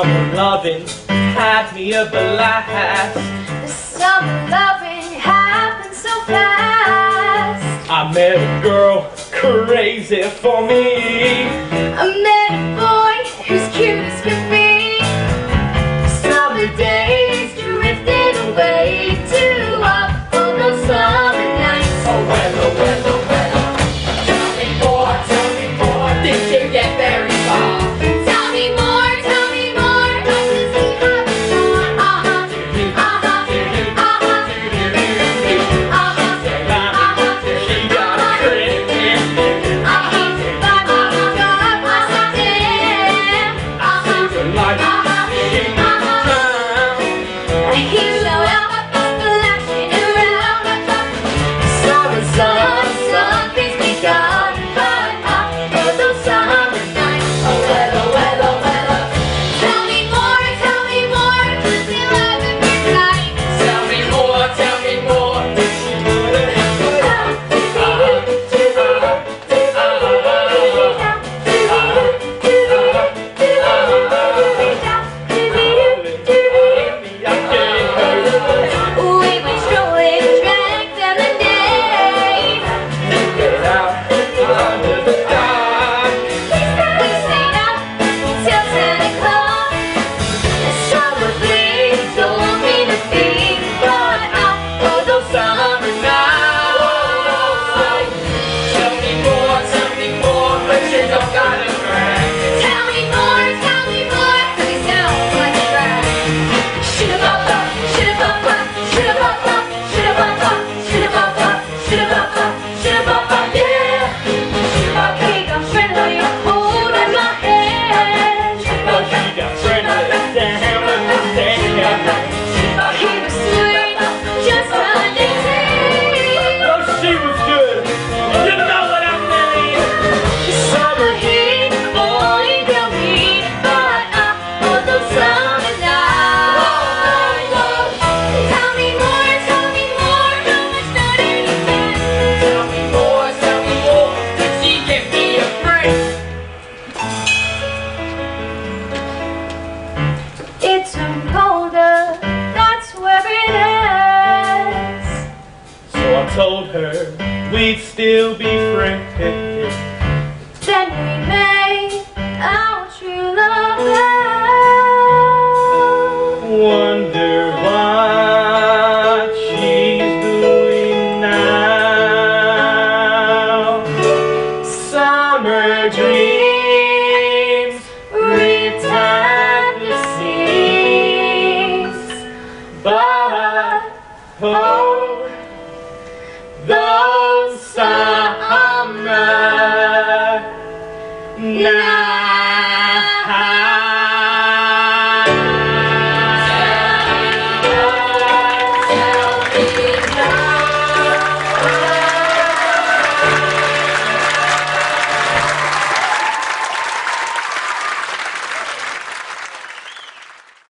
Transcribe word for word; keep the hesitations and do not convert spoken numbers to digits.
summer loving had me a blast. The summer loving happened so fast. I met a girl crazy for me. I met a boy who's cute as can be. Summer days drifted away to up for those summer nights. Oh well, oh well, oh well. Tell me more, tell me more. Did you get very far? Tell me more, tell me more. I can see how it's gone. Uh-huh, uh-huh, uh-huh, uh-huh. She got a crazy. Uh-huh, by my God, I am. Uh-huh, Like he showed up, splashing around. Summer sun, sun, things begun. But up for those summer nights. Oh well, oh well, oh well. Tell me more, tell me more. Does he love it midnight? tell me more, tell me more. Did she do it? We went strolling, drank down the day. Get out under the sky. We stayed up till ten o'clock. The summer breeze don't mean a thing, but up for those summer nights. Tell me more, tell me more, but you don't gotta brag. Tell me more, tell me more, 'cause he sounds like a drag. Shoo-da-ba-ba, shoo-da-ba-ba, shoo-da-ba-ba, shoo-da-ba-ba, shoo-da-ba-ba, shoo-da-ba-ba, shoo-da-ba-ba, yeah. He got friendly, holding my hand. Oh, she got friendly down in the stand. He was sweet, just undetained. Oh, she was good. You know what I mean? Summer heat, only girl need, but up for those summer nights. Tell me more, tell me more, how much better you get? Tell me more, tell me more. Did she give me a break? It turned colder, that's where it ends. So I told her we'd still be friends. Then we made our true love vow. Wonder what she's doing now. Summer dreams, return the seas, but oh,